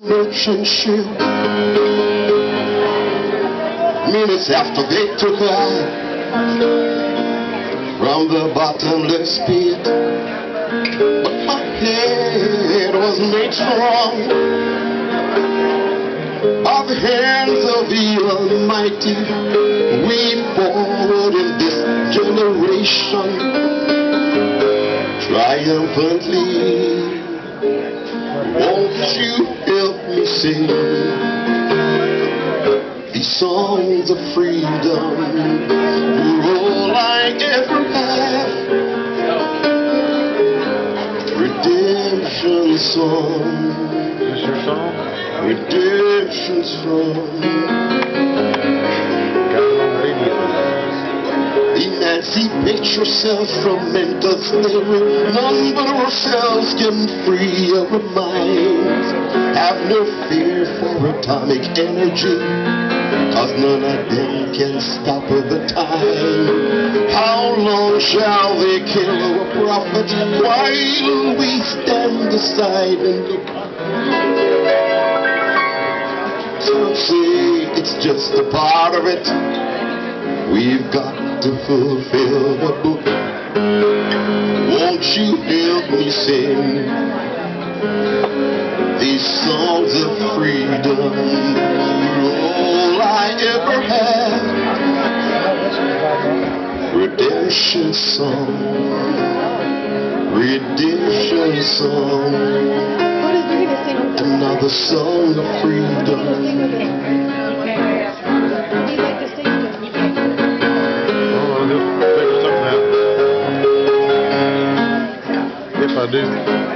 merchant ship. Minutes after they took her from the bottomless pit, but my head was made strong by the hands of the Almighty. We forward in this generation triumphantly. Won't you help me sing these songs of freedom? You're all I ever have. Redemption song. Is this your song? Redemption song. Got it on radio. Emancipate yourself from mental slavery. None but ourselves can free our minds. Have no fear for atomic energy, 'cause none of them can stop the time. How long shall they kill our prophets while we stand aside and look? Some say it's just a part of it. We've got to fulfill the book. Won't you help me sing these songs of freedom? You're all I ever had. Redemption song. Redemption song. Another song of freedom. If I do.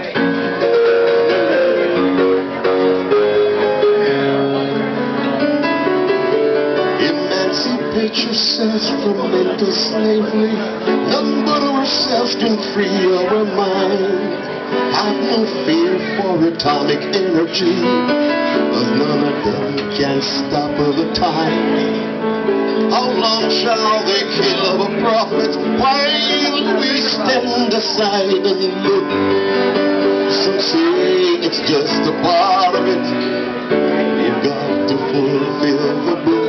Emancipate yourselves from mental slavery. None but ourselves can free our minds. Have no fear for atomic energy, 'cause none of them can stop the time. How long shall they kill our prophets while we stand aside and look? Some say it's just a part of it. You've got to fulfill the book.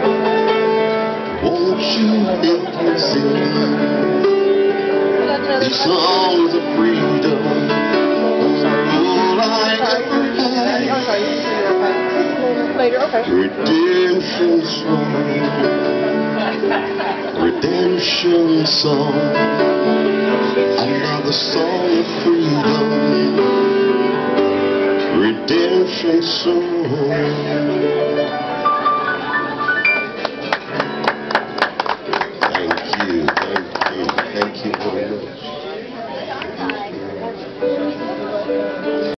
Won't you help me sing these songs of freedom? All I ever had. Redemption song. Redemption song. Another song of freedom. Redemption song.